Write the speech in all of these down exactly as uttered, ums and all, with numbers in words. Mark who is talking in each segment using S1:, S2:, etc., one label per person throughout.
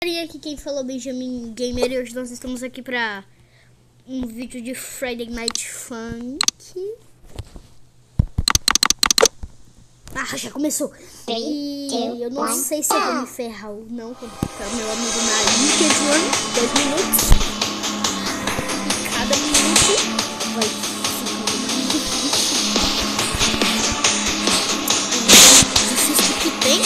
S1: E aqui quem falou Benjamin Gamer, e hoje nós estamos aqui para um vídeo de Friday Night Funk. Ah, já começou. E eu não sei se eu vou me ferrar ou não, quando ficar meu amigo na linha, dois minutos. E cada minuto vai ficando mais difícil. Difícil que tem.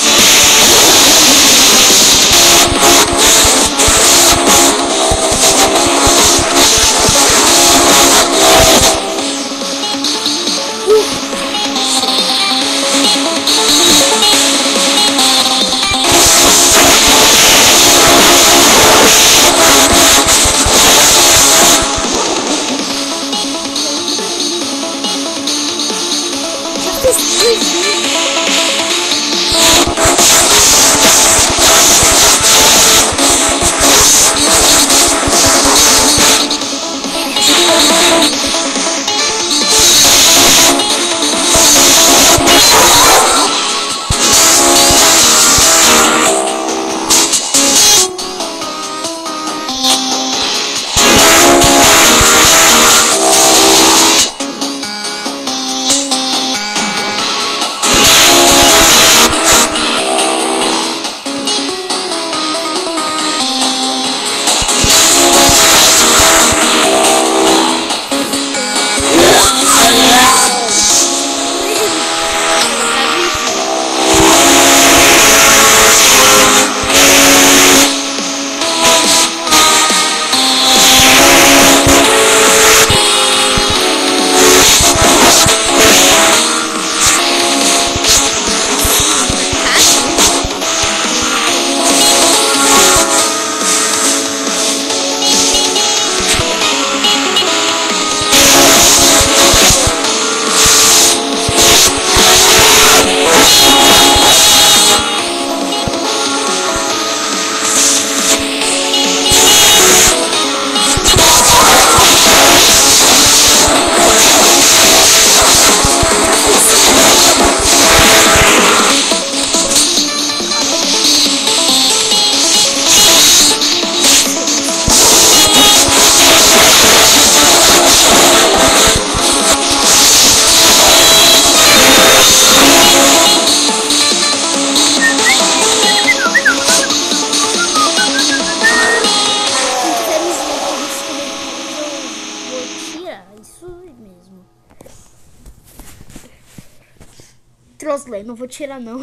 S1: Trosley, não vou tirar não.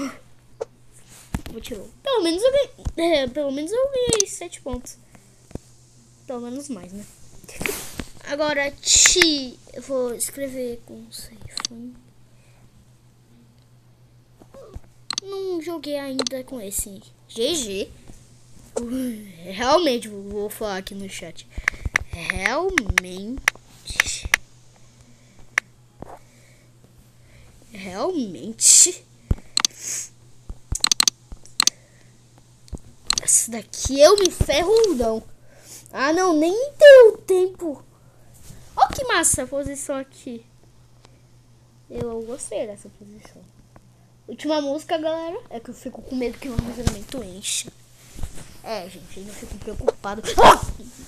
S1: Vou tirar. Pelo menos eu ganhei. É, pelo menos eu ganhei sete pontos. Pelo menos mais, né? Agora ti. Eu vou escrever com safe. Não joguei ainda com esse. G G. Realmente, vou falar aqui no chat. Realmente. Realmente. Essa daqui eu me ferro não. Ah, não, nem deu tempo. Olha que massa a posição aqui. Eu gostei dessa posição. Última música, galera. É que eu fico com medo que o armazenamento encha. É, gente, ainda fico preocupado. Ah!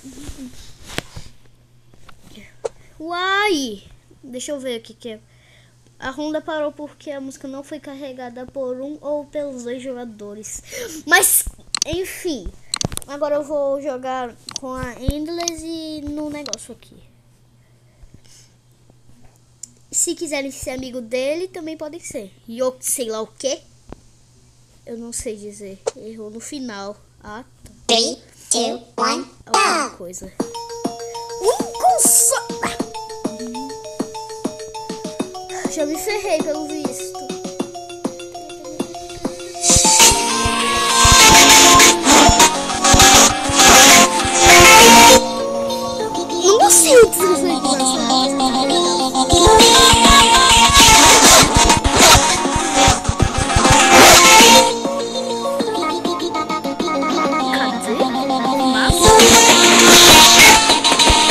S1: Uai! Deixa eu ver o que que é. A ronda parou porque a música não foi carregada por um ou pelos dois jogadores. Mas, enfim. Agora eu vou jogar com a Endless e no negócio aqui. Se quiserem ser amigo dele, também podem ser. E eu sei lá o que. Eu não sei dizer. Errou no final. Ah, tá. três, dois, um, alguma coisa. Um console. Já me ferrei pelo visto. Não consigo desligar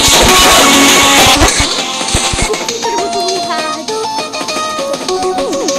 S1: Cadê? Massa.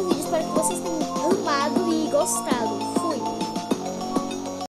S1: vídeo. Espero que vocês tenham amado e gostado.